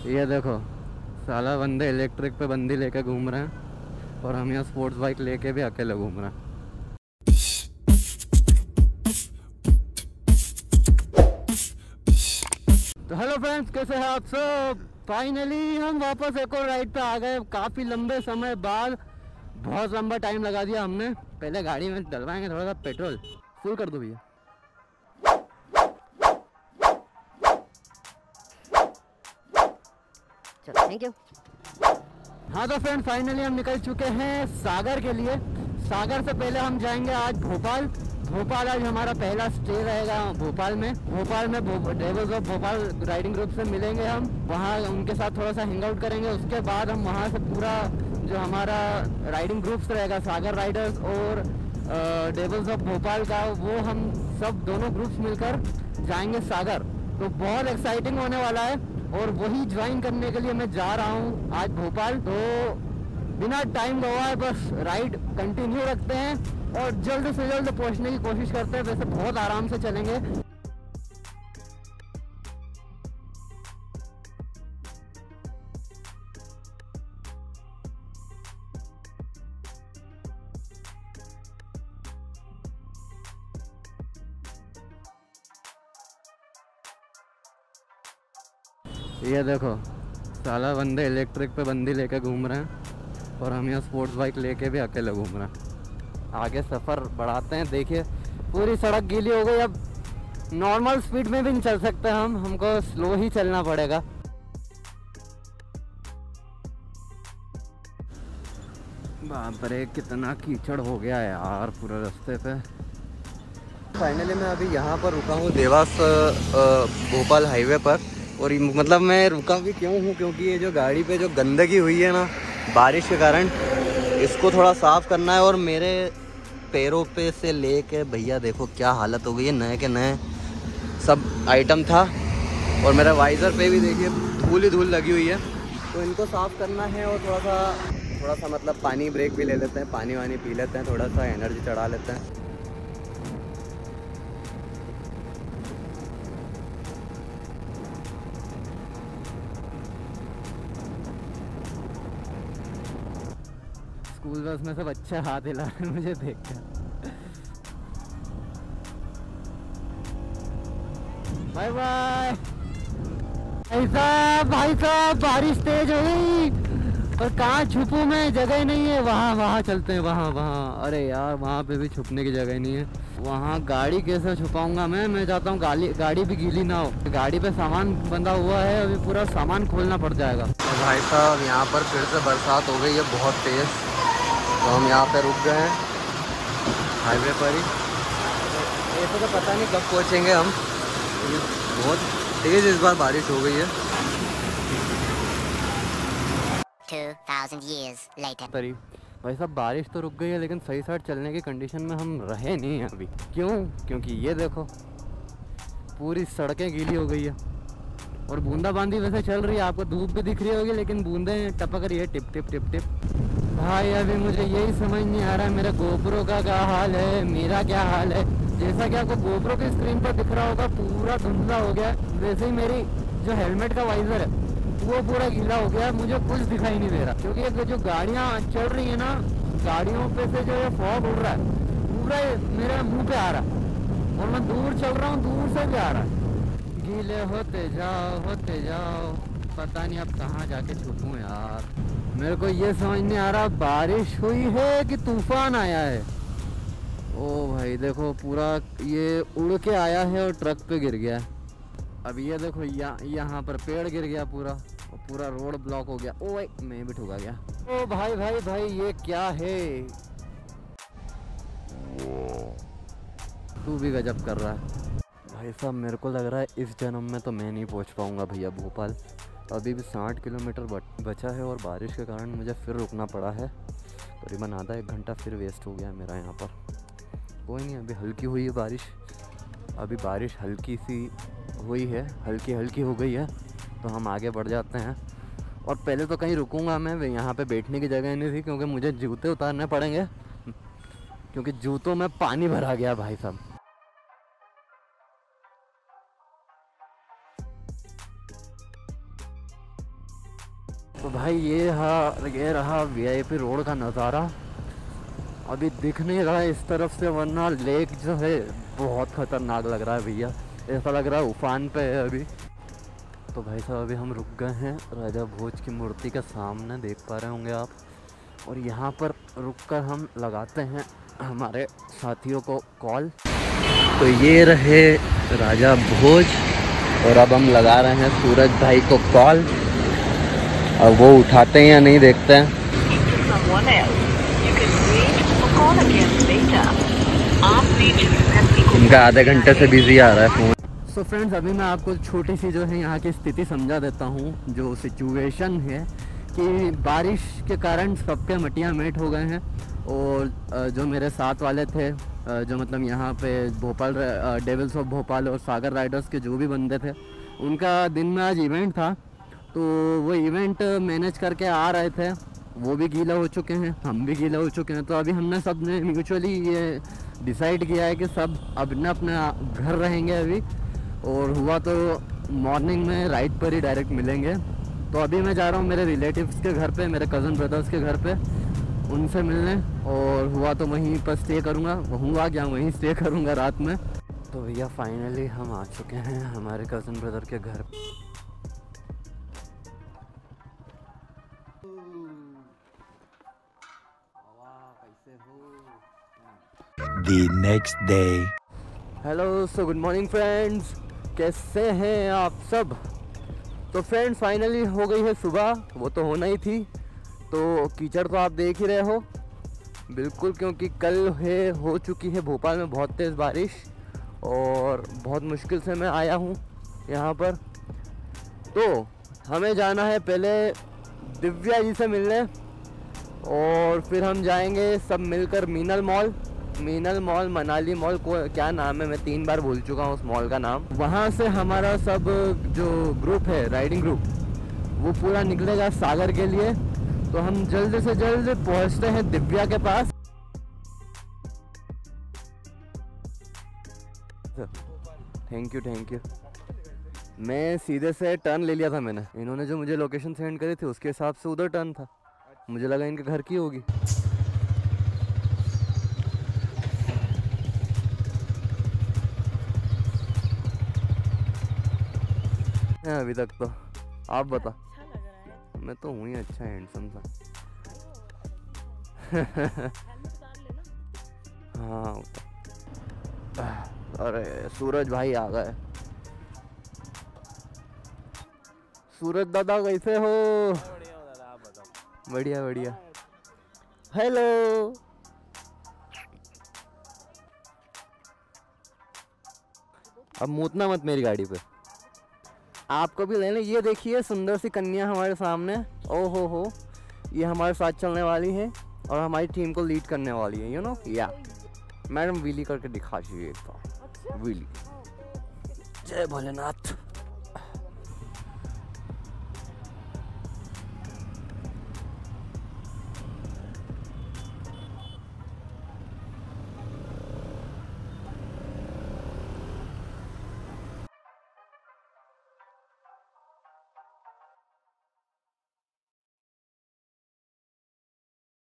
ये देखो, साला बंदे इलेक्ट्रिक पे बंदी लेके घूम रहे हैं और हम यहाँ स्पोर्ट्स बाइक लेके भी अकेले घूम रहे हैं। तो हेलो फ्रेंड्स, कैसे हैं आप सब। फाइनली हम वापस एक और राइड पे आ गए, काफ़ी लंबे समय बाद। बहुत लंबा टाइम लगा दिया हमने। पहले गाड़ी में डलवाएंगे थोड़ा सा पेट्रोल। फुल कर दो भैया। चलो थैंक यू। हाँ तो फ्रेंड, फाइनली हम निकल चुके हैं सागर के लिए। सागर से पहले हम जाएंगे आज भोपाल। भोपाल आज हमारा पहला स्टे रहेगा भोपाल में। Devils of Bhopal riding group से मिलेंगे हम। वहाँ उनके साथ थोड़ा सा हैंग आउट करेंगे। उसके बाद हम वहाँ से पूरा जो हमारा राइडिंग ग्रुप्स रहेगा, सागर राइडर्स और डेविल्स ऑफ भोपाल का, वो हम सब दोनों ग्रुप्स मिलकर जाएंगे सागर। तो बहुत एक्साइटिंग होने वाला है और वही ज्वाइन करने के लिए मैं जा रहा हूँ आज भोपाल। तो बिना टाइम गवाए बस राइड कंटिन्यू रखते हैं और जल्द से जल्द पहुँचने की कोशिश करते हैं। वैसे बहुत आराम से चलेंगे। ये देखो, साला बंदे इलेक्ट्रिक पे बंदी लेके घूम रहे हैं और हम यहाँ स्पोर्ट्स बाइक लेके भी अकेले घूम रहे हैं। आगे सफ़र बढ़ाते हैं। देखिए पूरी सड़क गीली हो गई। अब नॉर्मल स्पीड में भी नहीं चल सकते हमको स्लो ही चलना पड़ेगा। बाप रे, कितना कीचड़ हो गया है यार पूरे रास्ते पे। फाइनली मैं अभी यहाँ पर रुका हूँ देवास भोपाल हाईवे पर। और मतलब मैं रुका भी क्यों हूँ, क्योंकि ये जो गाड़ी पे जो गंदगी हुई है ना बारिश के कारण, इसको थोड़ा साफ़ करना है। और मेरे पैरों पे से लेके भैया देखो क्या हालत हो गई है। नए के नए सब आइटम था और मेरा वाइज़र पे भी देखिए धूल ही धूल लगी हुई है। तो इनको साफ़ करना है और थोड़ा सा मतलब पानी ब्रेक भी ले लेते हैं, पानी वानी पी लेते हैं, थोड़ा सा एनर्जी चढ़ा लेते हैं। स्कूल बस में सब अच्छे हाथ हिला रहे हैं मुझे देखकर। Bye bye. भाई साहब बारिश तेज हो गई और कहाँ छुपूं मैं, जगह नहीं है। वहाँ चलते हैं, वहाँ। अरे यार वहाँ पे भी छुपने की जगह नहीं है। वहाँ गाड़ी कैसे छुपाऊंगा मैं चाहता हूँ गाड़ी भी गीली ना हो। गाड़ी पे सामान बंधा हुआ है, अभी पूरा सामान खोलना पड़ जाएगा। तो भाई साहब यहाँ पर फिर से बरसात हो गई है बहुत तेज़। तो हम यहाँ पे रुक गए हैं हाईवे पर ही। ऐसे तो पता नहीं कब पहुँचेंगे हम। बहुत तेज़ इस बार बारिश हो गई है। 2000 years later. भाई साहब बारिश तो रुक गई है, लेकिन सही साइड चलने की कंडीशन में हम रहे नहीं हैं अभी। क्यों? क्योंकि ये देखो पूरी सड़कें गीली हो गई है और बूंदाबांदी वैसे चल रही है। आपको धूप भी दिख रही होगी लेकिन बूंदें टपक रही है, टिप टिप टिप टिप। भाई अभी मुझे यही समझ नहीं आ रहा है मेरे गोप्रो का क्या हाल है, मेरा क्या हाल है। जैसा कि आपको गोप्रो की स्क्रीन पर दिख रहा होगा पूरा धुंधला हो गया, वैसे ही मेरी जो हेलमेट का वाइजर है वो पूरा गीला हो गया। मुझे कुछ दिखाई नहीं दे रहा क्योंकि जो गाड़ियाँ चल रही है ना, गाड़ियों पे से जो ये फॉग उड़ रहा है पूरा मेरे मुंह पे आ रहा है और मैं दूर चल रहा हूँ, दूर से भी आ रहा है। गीले होते जाओ, पता नहीं अब कहाँ जाके छुपूं यार। मेरे को ये समझ नहीं आ रहा बारिश हुई है कि तूफान आया है। ओ भाई देखो पूरा ये उड़ के आया है और ट्रक पे गिर गया है। अब ये देखो यहाँ पर पेड़ गिर गया पूरा और पूरा रोड ब्लॉक हो गया। ओ भाई मैं भी ठुका गया। ओ भाई ये क्या है। तू भी गजब कर रहा है भाई साहब। मेरे को लग रहा है इस जन्म में तो मैं नहीं पहुंच पाऊंगा भैया भोपाल। अभी भी 60 किलोमीटर बचा है और बारिश के कारण मुझे फिर रुकना पड़ा है। करीबन आधा एक घंटा फिर वेस्ट हो गया मेरा यहाँ पर। कोई नहीं, अभी हल्की हुई है बारिश। अभी बारिश हल्की सी हुई है, हल्की हो गई है। तो हम आगे बढ़ जाते हैं। और पहले तो कहीं रुकूंगा मैं, यहाँ पे बैठने की जगह नहीं थी क्योंकि मुझे जूते उतारने पड़ेंगे क्योंकि जूतों में पानी भरा गया भाई साहब। तो भाई ये रहा वीआईपी रोड का नज़ारा। अभी दिख नहीं रहा है इस तरफ से, वरना लेक जो है बहुत ख़तरनाक लग रहा है भैया, ऐसा लग रहा है उफान पे है अभी। तो भाई साहब अभी हम रुक गए हैं राजा भोज की मूर्ति के सामने, देख पा रहे होंगे आप। और यहाँ पर रुककर हम लगाते हैं हमारे साथियों को कॉल। तो ये रहे राजा भोज और अब हम लगा रहे हैं सूरज भाई को कॉल। अब वो उठाते हैं या नहीं देखते हैं। इनका आधे घंटे से बिजी आ रहा है फ़ोन। सो फ्रेंड्स, अभी मैं आपको छोटी सी जो है यहाँ की स्थिति समझा देता हूँ। जो सिचुएशन है कि बारिश के कारण सबके मटिया मेट हो गए हैं। और जो मेरे साथ वाले थे, जो मतलब यहाँ पे भोपाल डेविल्स ऑफ भोपाल और सागर राइडर्स के जो भी बंदे थे, उनका दिन में आज इवेंट था। तो वो इवेंट मैनेज करके आ रहे थे, वो भी गीला हो चुके हैं, हम भी गीला हो चुके हैं। तो अभी हमने सब ने म्यूचुअली ये डिसाइड किया है कि सब अपना अपना घर रहेंगे अभी, और हुआ तो मॉर्निंग में राइड पर ही डायरेक्ट मिलेंगे। तो अभी मैं जा रहा हूँ मेरे रिलेटिव्स के घर पे, मेरे कज़न ब्रदर्स के घर पे, उनसे मिलने। और हुआ तो वहीं पर स्टे करूँगा, हुआ क्या वहीं स्टे करूँगा रात में। तो भैया फाइनली हम आ चुके हैं हमारे कज़न ब्रदर के घर। The next day. Hello, so good morning friends, कैसे हैं आप सब। तो फ्रेंड्स फाइनली हो गई है सुबह, वो तो होना ही थी। तो कीचड़ तो आप देख ही रहे हो बिल्कुल, क्योंकि कल हो चुकी है भोपाल में बहुत तेज़ बारिश, और बहुत मुश्किल से मैं आया हूँ यहाँ पर। तो हमें जाना है पहले दिव्या जी से मिलने, और फिर हम जाएंगे सब मिलकर मीनल मॉल, मनाली मॉल को क्या नाम है, मैं 3 बार भूल चुका हूँ उस मॉल का नाम। वहाँ से हमारा सब जो ग्रुप है, राइडिंग ग्रुप, वो पूरा निकलेगा सागर के लिए। तो हम जल्द से जल्द पहुँचते हैं दिव्या के पास। Thank you. मैं सीधे से टर्न ले लिया था मैंने, इन्होंने जो मुझे लोकेशन सेंड करी थी उसके हिसाब से उधर टर्न था, मुझे लगा इनके घर की होगी। अभी तक तो आप बता। अच्छा लग रहा है। मैं तो हूँ ही अच्छा हैंडसम सा। हेलमेट उतार लेना। हाँ, अरे सूरज भाई आ गए। सूरज दादा कैसे हो। बढ़िया हो दादा, आप बताओ। बढ़िया। हेलो, अब मूतना मत मेरी गाड़ी पे। आपको भी लेने, ये देखिए सुंदर सी कन्या हमारे सामने। ओ हो, ये हमारे साथ चलने वाली है और हमारी टीम को लीड करने वाली है, यू नो। या मैडम व्हीली करके दिखा दीजिए एक बार, व्हीली। जय भोलेनाथ।